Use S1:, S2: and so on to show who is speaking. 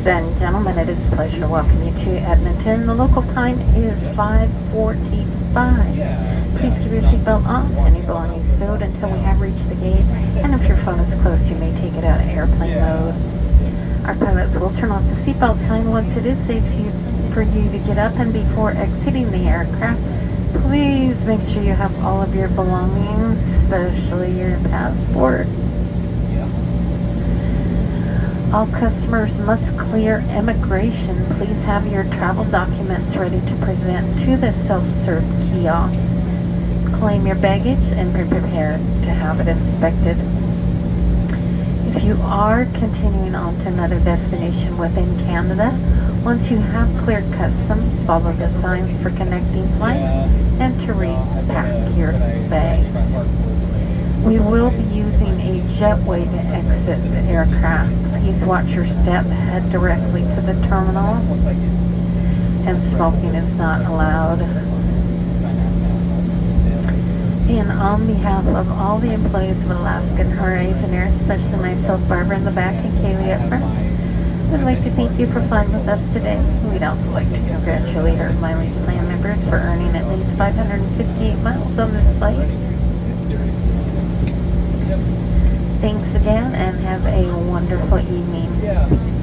S1: Ladies and gentlemen, it is a pleasure to welcome you to Edmonton. The local time is 5:45. Please keep your seatbelt on, any belongings stowed until we have reached the gate, and if your phone is close, you may take it out of airplane mode. Our pilots will turn off the seatbelt sign once it is safe for you to get up, and before exiting the aircraft, please make sure you have all of your belongings, especially your passport. All customers must clear immigration. Please have your travel documents ready to present to the self-serve kiosk. Claim your baggage and be prepared to have it inspected. If you are continuing on to another destination within Canada, once you have cleared customs, follow the signs for connecting flights and to repack your bags. We will be using a jetway to exit the aircraft. Please watch your step, head directly to the terminal, and smoking is not allowed. And on behalf of all the employees of Alaskan Horizon Air, especially myself, Barbara in the back, and Kaylee up front, we'd like to thank you for flying with us today. We'd also like to congratulate our mileage plan members for earning at least 558 miles on this flight. Thanks again, and have a wonderful evening.